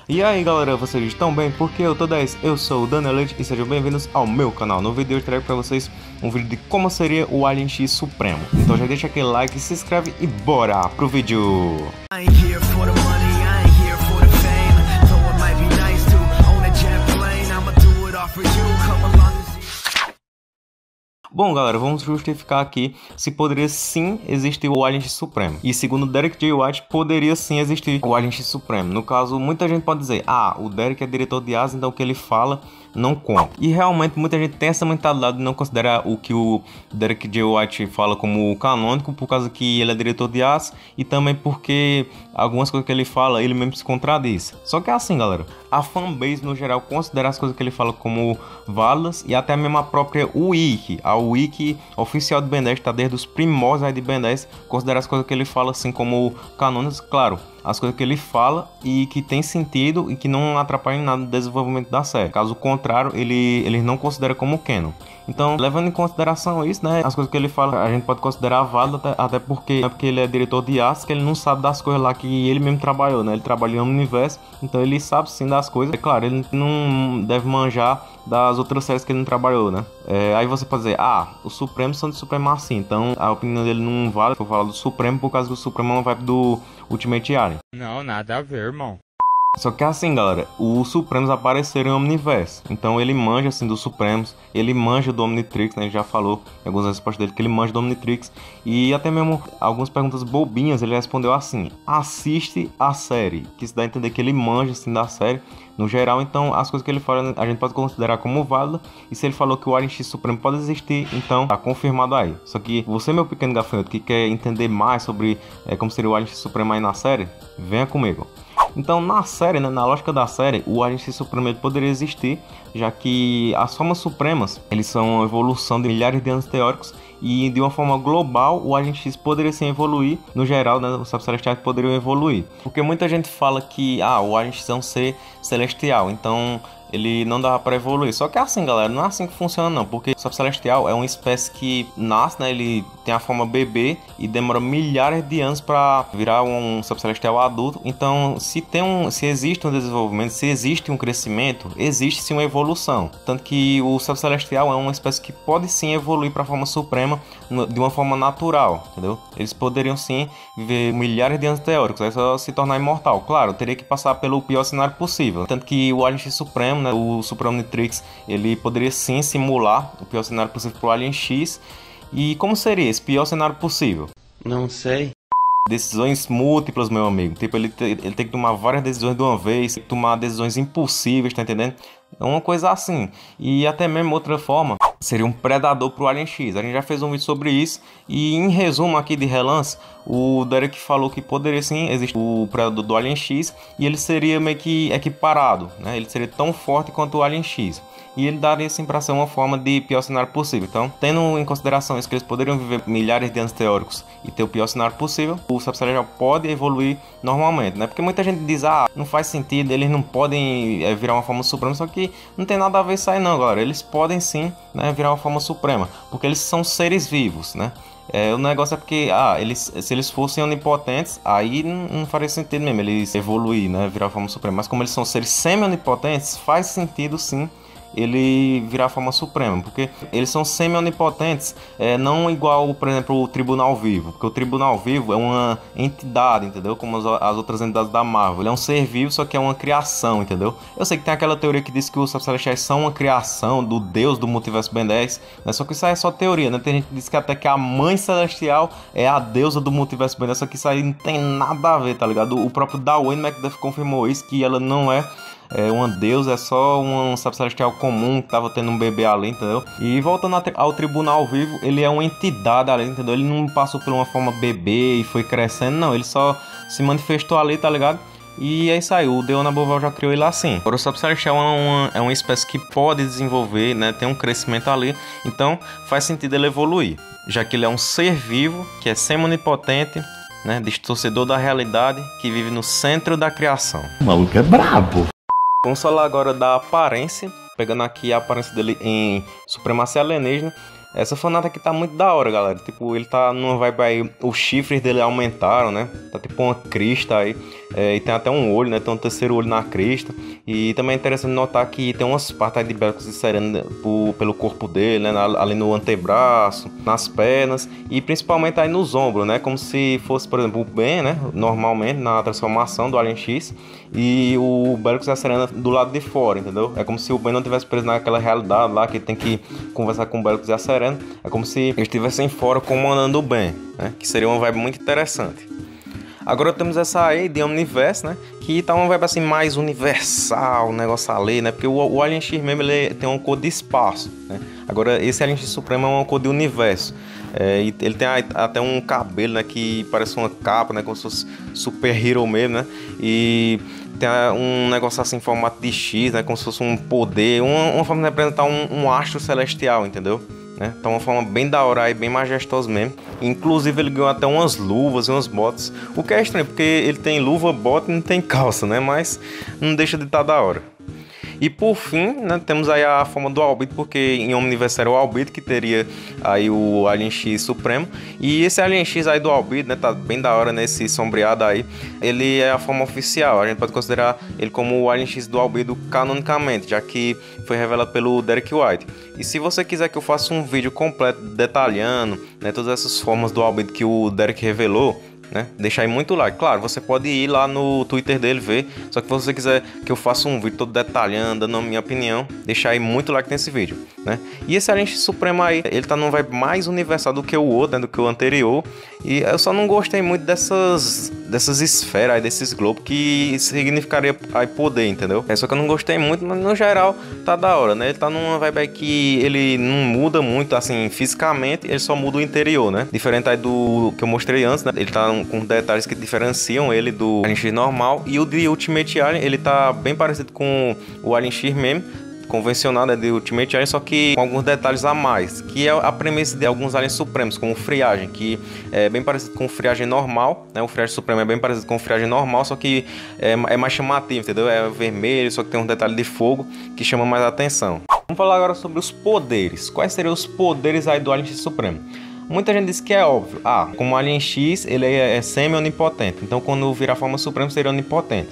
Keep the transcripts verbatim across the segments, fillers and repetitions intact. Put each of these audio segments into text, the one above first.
E aí galera, vocês estão bem? Porque eu tô dez, eu sou o Daniel Leite e sejam bem-vindos ao meu canal. No vídeo eu trago pra vocês um vídeo de como seria o Alien X Supremo. Então já deixa aquele like, se inscreve e bora pro vídeo! Bom galera, vamos justificar aqui se poderia sim existir o Alien X Supremo. E segundo Derek J. White, poderia sim existir o Alien X Supremo. No caso, muita gente pode dizer, ah, o Derek é diretor de Asa, então o que ele fala não conta. E realmente muita gente tem essa mentalidade de não considerar o que o Derek J. White fala como canônico, por causa que ele é diretor de Asa e também porque algumas coisas que ele fala, ele mesmo se contradiz. Só que é assim galera, a fanbase no geral considera as coisas que ele fala como válidas e até mesmo a própria Wiki, a Wiki oficial de Ben dez, tá desde os primórdios aí de Ben dez, considera as coisas que ele fala assim como canônicas, claro, as coisas que ele fala e que tem sentido e que não atrapalham em nada no desenvolvimento da série. Caso contrário, ele, ele não considera como canon. Então, levando em consideração isso, né, as coisas que ele fala, a gente pode considerar válido até, até porque, é porque ele é diretor de Asa, que ele não sabe das coisas lá que ele mesmo trabalhou, né? Ele trabalhou no universo, então ele sabe sim das coisas. É claro, ele não deve manjar das outras séries que ele não trabalhou, né? É, aí você pode dizer, ah, os Supremos são de Supremo assim, então a opinião dele não vale, eu falar do Supremo por causa que o Supremo é uma vibe do Ultimate Alien. Não, nada a ver, irmão. Só que assim, galera, os Supremos apareceram em Omniverse, então ele manja assim dos Supremos, ele manja do Omnitrix, né? Ele já falou em algumas respostas dele que ele manja do Omnitrix, e até mesmo algumas perguntas bobinhas ele respondeu assim: assiste a série, que isso dá a entender que ele manja assim da série no geral. Então as coisas que ele fala a gente pode considerar como válida, e se ele falou que o Alien X Supremo pode existir, então tá confirmado aí. Só que você, meu pequeno gafanhoto, que quer entender mais sobre é, como seria o Alien X Supremo aí na série, venha comigo. Então na série, né, na lógica da série, o Alien X Supremo ele poderia existir, já que as formas supremas eles são uma evolução de milhares de anos teóricos, e de uma forma global o Alien X poderia sim evoluir, no geral, né, os celestiais poderiam evoluir. Porque muita gente fala que ah, o Alien X é um ser celestial, então ele não dava para evoluir. Só que é assim, galera, não é assim que funciona não, porque o Sapo Celestial é uma espécie que nasce, né, ele tem a forma bebê e demora milhares de anos para virar um Sapo Celestial adulto. Então, se tem um, se existe um desenvolvimento, se existe um crescimento, existe sim uma evolução. Tanto que o Sapo Celestial é uma espécie que pode sim evoluir para a forma suprema de uma forma natural, entendeu? Eles poderiam sim viver milhares de anos teóricos, aí só se tornar imortal. Claro, teria que passar pelo pior cenário possível. Tanto que o Alien X Supremo, né, o Super Omnitrix, ele poderia sim simular o pior cenário possível para o Alien X. E como seria esse pior cenário possível? Não sei. Decisões múltiplas, meu amigo. Tipo, ele, te, ele tem que tomar várias decisões de uma vez, tem que tomar decisões impossíveis, tá entendendo? É uma coisa assim. E até mesmo outra forma, seria um predador pro Alien X. A gente já fez um vídeo sobre isso. E em resumo aqui de relance, o Derek falou que poderia sim existir o predador do Alien X, e ele seria meio que equiparado, né? Ele seria tão forte quanto o Alien X. E ele daria sim para ser uma forma de pior cenário possível. Então, tendo em consideração isso, que eles poderiam viver milhares de anos teóricos e ter o pior cenário possível, o Sapo Celestial pode evoluir normalmente, né? Porque muita gente diz, ah, não faz sentido, eles não podem é, virar uma forma suprema. Só que não tem nada a ver isso aí não, galera. Eles podem sim, né, virar uma forma suprema, porque eles são seres vivos, né? É, o negócio é porque, ah, eles, se eles fossem onipotentes, aí não, não faria sentido mesmo eles evoluir, né, virar a forma suprema. Mas como eles são seres semi-onipotentes, faz sentido sim ele virar a forma suprema, porque eles são semi-onipotentes, é, não igual, por exemplo, o Tribunal Vivo, porque o Tribunal Vivo é uma entidade, entendeu? Como as, as outras entidades da Marvel, ele é um ser vivo, só que é uma criação, entendeu? Eu sei que tem aquela teoria que diz que os Sapos Celestiais são uma criação do Deus do Multiverso Ben dez, né? Só que isso aí é só teoria, né? Tem gente que diz que até que a Mãe Celestial é a deusa do Multiverso Ben dez, só que isso aí não tem nada a ver, tá ligado? O próprio Darwin McDuff confirmou isso, que ela não é É uma deusa, é só um Sapo Celestial comum que tava tendo um bebê ali, entendeu? E voltando ao Tribunal Vivo, ele é uma entidade ali, entendeu? Ele não passou por uma forma bebê e foi crescendo, não. Ele só se manifestou ali, tá ligado? E é isso aí, o Deona Boval já criou ele assim. Agora o Sapo Celestial é uma, é uma espécie que pode desenvolver, né? Tem um crescimento ali, então faz sentido ele evoluir, já que ele é um ser vivo, que é semi-onipotente, né? Distorcedor da realidade, que vive no centro da criação. O maluco é brabo. Vamos falar agora da aparência, pegando aqui a aparência dele em Supremacia Alienígena. Essa fanata aqui tá muito da hora, galera. Tipo, ele tá numa vibe aí, os chifres dele aumentaram, né? Tá tipo uma crista aí. é, e tem até um olho, né? Tem um terceiro olho na crista. E também é interessante notar que tem umas partes aí de Bellicus Viserion pelo corpo dele, né? Ali no antebraço, nas pernas e principalmente aí nos ombros, né? Como se fosse, por exemplo, o Ben, né? Normalmente na transformação do Alien X e o Bellicus Viserion do lado de fora, entendeu? É como se o Ben não tivesse preso naquela realidade lá que ele tem que conversar com o Bellicus Viserion. É como se eles estivessem fora comandando o Ben, né? Que seria uma vibe muito interessante. Agora temos essa aí de Omniverse, né? Que tá uma vibe assim mais universal, um negócio ali, né? Porque o, o Alien X mesmo ele tem uma cor de espaço, né? Agora esse Alien X Supremo é uma cor de universo. É, e ele tem até um cabelo, né? Que parece uma capa, né? Como se fosse super hero mesmo, né? E tem um negócio assim em formato de X, né? Como se fosse um poder, uma, uma forma de representar um, um astro celestial, entendeu? Né? Então uma forma bem da hora e bem majestosa mesmo. Inclusive ele ganhou até umas luvas e umas botas. O que é estranho, porque ele tem luva, bota e não tem calça, né? Mas não deixa de estar da hora. E por fim, né, temos aí a forma do Albedo, porque em Omniverse era o Albedo que teria aí o Alien X Supremo. E esse Alien X aí do Albedo, né, tá bem da hora nesse sombreado aí. Ele é a forma oficial, a gente pode considerar ele como o Alien X do Albedo canonicamente, já que foi revelado pelo Derek White. E se você quiser que eu faça um vídeo completo detalhando, né, todas essas formas do Albedo que o Derek revelou, né? Deixa aí muito like. Claro, você pode ir lá no Twitter dele ver. Só que se você quiser que eu faça um vídeo todo detalhando, dando a minha opinião, deixa aí muito like nesse vídeo, né? E esse Alien X Supremo aí, ele tá num vibe mais universal do que o outro, né? Do que o anterior. E eu só não gostei muito dessas dessas esferas aí, desses globos que significaria aí poder, entendeu? É só que eu não gostei muito, mas no geral tá da hora, né? Ele tá numa vibe aí que ele não muda muito assim fisicamente, ele só muda o interior, né? Diferente aí do que eu mostrei antes, né? Ele tá com detalhes que diferenciam ele do Alien X normal. E o de Ultimate Alien, ele tá bem parecido com o Alien X mesmo, convencional, né, de Ultimate Alien, só que com alguns detalhes a mais, que é a premissa de alguns aliens supremos, como o Friagem, que é bem parecido com o Friagem normal, né? O Friagem Supremo é bem parecido com o Friagem normal, só que é, é mais chamativo, entendeu? É vermelho, só que tem um detalhe de fogo que chama mais a atenção. Vamos falar agora sobre os poderes. Quais seriam os poderes aí do Alien X Supremo? Muita gente diz que é óbvio. Ah, como o Alien X, ele é, é semi-onipotente. Então, quando virar a forma suprema, seria onipotente.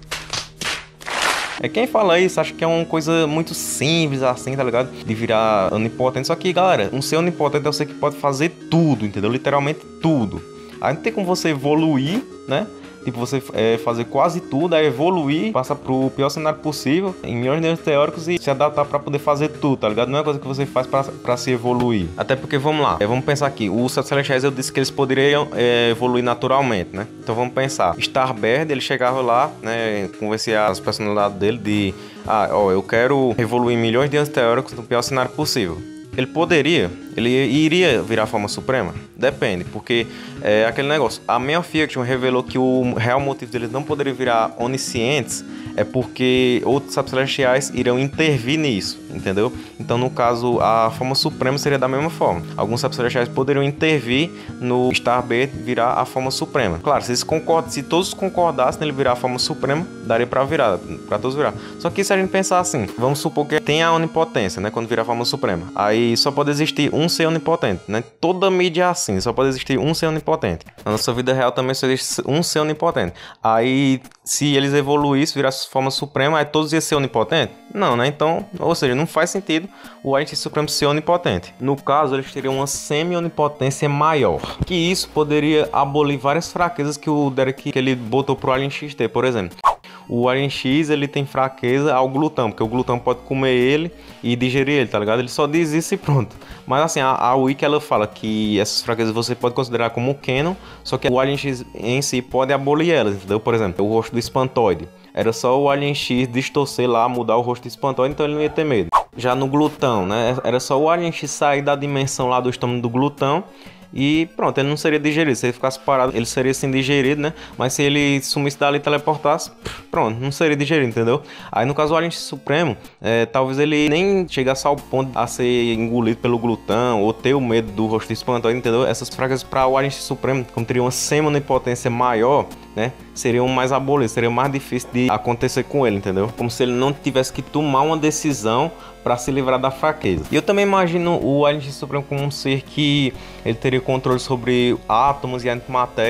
É, quem fala isso acha que é uma coisa muito simples assim, tá ligado? De virar onipotente. Só que, galera, um ser onipotente é o ser que pode fazer tudo, entendeu? Literalmente tudo. Aí não tem como você evoluir, né? Tipo, você é, fazer quase tudo, aí evoluir, passar pro pior cenário possível, em milhões de anos teóricos e se adaptar pra poder fazer tudo, tá ligado? Não é coisa que você faz pra, pra se evoluir. Até porque, vamos lá, é, vamos pensar aqui, os Celestiais eu disse que eles poderiam é, evoluir naturalmente, né? Então vamos pensar, Starbird, ele chegava lá, né, convencer as personalidades dele de, ah, ó, eu quero evoluir em milhões de anos teóricos no pior cenário possível. Ele poderia, ele iria virar forma suprema? Depende, porque é aquele negócio. A Man of Fiction revelou que o real motivo deles não poderem virar oniscientes é porque outros celestiais iriam intervir nisso, entendeu? Então, no caso, a forma suprema seria da mesma forma. Alguns celestiais poderiam intervir no Starbird virar a forma suprema. Claro, se, eles concordam, se todos concordassem nele virar a forma suprema, daria pra virar, pra todos virar. Só que se a gente pensar assim, vamos supor que tem a onipotência, né? Quando virar a forma suprema. Aí só pode existir um ser onipotente, né? Toda mídia é assim, só pode existir um ser onipotente. Na nossa vida real também só existe um ser onipotente. Aí, se eles evoluíssem, virassem forma suprema, aí todos iam ser onipotentes? Não, né? Então, ou seja, não faz sentido o Alien X Supremo ser onipotente. No caso, eles teriam uma semi-onipotência maior. Que isso poderia abolir várias fraquezas que o Derek que ele botou pro Alien X ter, por exemplo. O Alien X, ele tem fraqueza ao glutão, porque o glutão pode comer ele e digerir ele, tá ligado? Ele só diz isso e pronto. Mas assim, a, a Wiki, ela fala que essas fraquezas você pode considerar como canon, só que o Alien X em si pode abolir elas, entendeu? Por exemplo, o rosto do espantoide. Era só o Alien X distorcer lá, mudar o rosto do espantoide, então ele não ia ter medo. Já no glutão, né? Era só o Alien X sair da dimensão lá do estômago do glutão e pronto, ele não seria digerido. Se ele ficasse parado, ele seria sim digerido, né? Mas se ele sumisse dali e teleportasse, pronto, não seria digerido, entendeu? Aí no caso o Alien Supremo, é, talvez ele nem chegasse ao ponto a ser engolido pelo glutão ou ter o medo do rosto espantoide, entendeu? Essas fraquezas para o Alien Supremo, como teria uma semi-onipotência maior, né? Seriam mais abolidos, seria mais difícil de acontecer com ele, entendeu? Como se ele não tivesse que tomar uma decisão para se livrar da fraqueza. E eu também imagino o Alien Supremo como um ser que ele teria controle sobre átomos e antimatéria,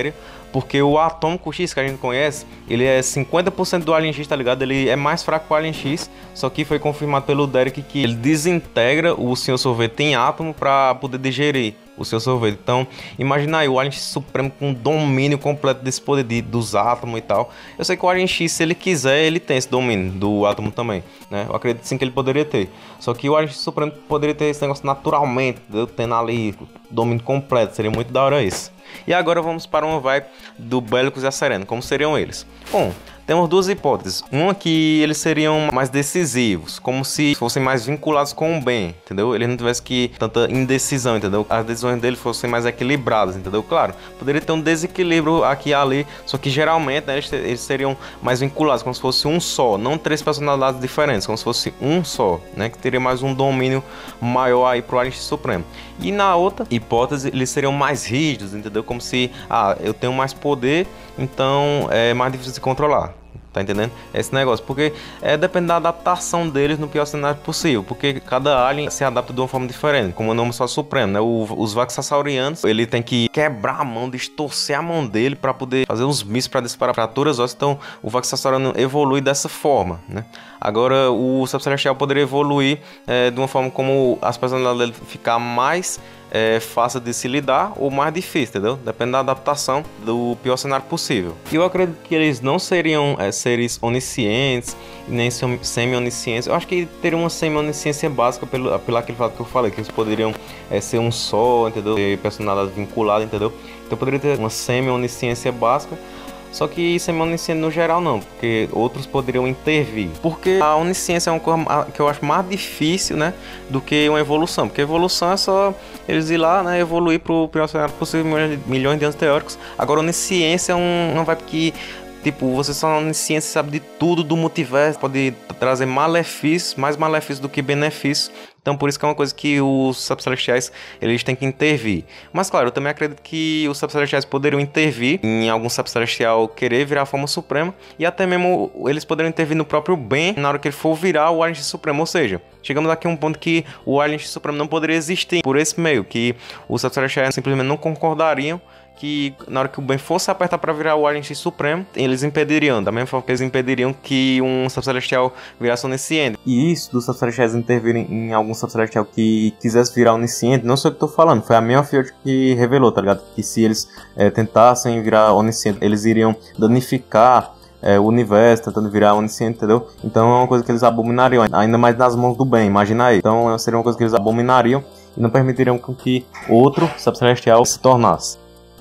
Porque o Atômico X que a gente conhece, ele é cinquenta por cento do Alien X, tá ligado? Ele é mais fraco que o Alien X, só que foi confirmado pelo Derek que ele desintegra o senhor Sorvete em átomo para poder digerir o seu sorvete. Então, imagina aí o Alien X Supremo com domínio completo desse poder de, dos átomos e tal. Eu sei que o Alien X, se ele quiser, ele tem esse domínio do átomo também, né? Eu acredito sim que ele poderia ter. Só que o Alien X Supremo poderia ter esse negócio naturalmente, eu tendo ali domínio completo. Seria muito da hora isso. E agora vamos para uma vibe do Belicus e a Serena. Como seriam eles? Bom, temos duas hipóteses. Uma que eles seriam mais decisivos, como se fossem mais vinculados com o bem, entendeu? Ele não tivesse que tanta indecisão, entendeu? As decisões dele fossem mais equilibradas, entendeu? Claro, poderia ter um desequilíbrio aqui e ali, só que geralmente, né, eles, eles seriam mais vinculados, como se fosse um só, não três personalidades diferentes, como se fosse um só, né? Que teria mais um domínio maior aí pro Alien Supremo. E na outra hipótese, eles seriam mais rígidos, entendeu? Como se, ah, eu tenho mais poder, então é mais difícil de controlar. Tá entendendo? Esse negócio, porque é, depende da adaptação deles no pior cenário possível, porque cada alien se adapta de uma forma diferente, como o nome só supremo, né? O, os Vaxasaurianos, ele tem que quebrar a mão, distorcer a mão dele para poder fazer uns mísseis para disparar fraturas ósseas. Então o Vaxasauriano evolui dessa forma, né? Agora o Subcelestial poderia evoluir é, de uma forma como as personalidades dele ficar mais É fácil de se lidar ou mais difícil, entendeu? Depende da adaptação do pior cenário possível. E eu acredito que eles não seriam é, seres oniscientes, nem semi-oniscientes. Eu acho que teriam uma semi-onisciência básica pelo, pelo aquele fato que eu falei, que eles poderiam é, ser um só, entendeu? Ter personalidade vinculada, entendeu? Então poderia ter uma semi-onisciência básica. Só que semi-onisciente no geral não, porque outros poderiam intervir. Porque a onisciência é uma coisa que eu acho mais difícil, né, do que uma evolução. Porque evolução é só eles ir lá, né, evoluir para o pior cenário possível, milhões de anos teóricos. Agora onisciência é um, uma vibe que, tipo, você só onisciência sabe de tudo do multiverso, pode trazer malefícios, mais malefícios do que benefícios. Então por isso que é uma coisa que os Subcelestiais, eles têm que intervir. Mas claro, eu também acredito que os Subcelestiais poderiam intervir em algum Subcelestial querer virar a forma suprema, e até mesmo eles poderiam intervir no próprio Ben na hora que ele for virar o Alien Supremo. Ou seja, chegamos aqui a um ponto que o Alien Supremo não poderia existir por esse meio, que os Subcelestiais simplesmente não concordariam que na hora que o Ben fosse apertar para virar o Alien X Supremo, eles impediriam, da mesma forma que eles impediriam que um Subcelestial virasse onisciente. E isso dos Subcelestiais intervirem em algum Subcelestial que quisesse virar onisciente, não sei o que eu tô falando, foi a minha Field que revelou, tá ligado? Que se eles é, tentassem virar onisciente, eles iriam danificar É, o universo, tentando virar onisciente, entendeu? Então é uma coisa que eles abominariam, ainda mais nas mãos do bem, imagina aí. Então seria uma coisa que eles abominariam e não permitiriam que outro Subcelestial se tornasse.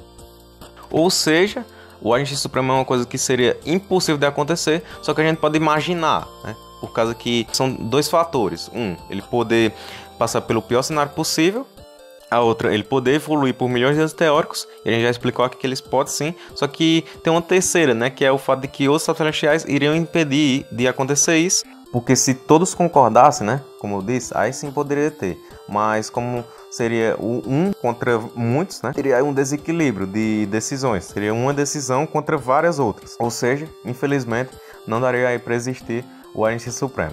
Ou seja, o Alien X Supremo é uma coisa que seria impossível de acontecer, só que a gente pode imaginar, né? Por causa que são dois fatores. Um, ele poder passar pelo pior cenário possível. A outra, ele poder evoluir por milhões de anos teóricos. E a gente já explicou aqui que eles podem sim. Só que tem uma terceira, né? Que é o fato de que os Subcelestiais iriam impedir de acontecer isso. Porque se todos concordassem, né? Como eu disse, aí sim poderia ter. Mas como seria o um contra muitos, né? Teria um desequilíbrio de decisões. Seria uma decisão contra várias outras. Ou seja, infelizmente, não daria aí para existir o Alien X Supremo.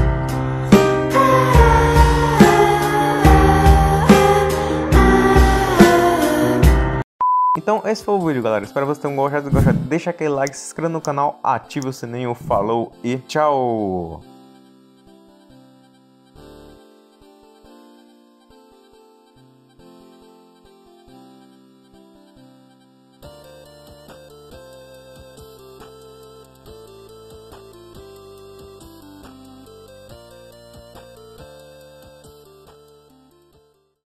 Então esse foi o vídeo, galera. Espero que vocês tenham gostado. Deixa aquele like, se inscreva no canal, ative o sininho, falou e tchau!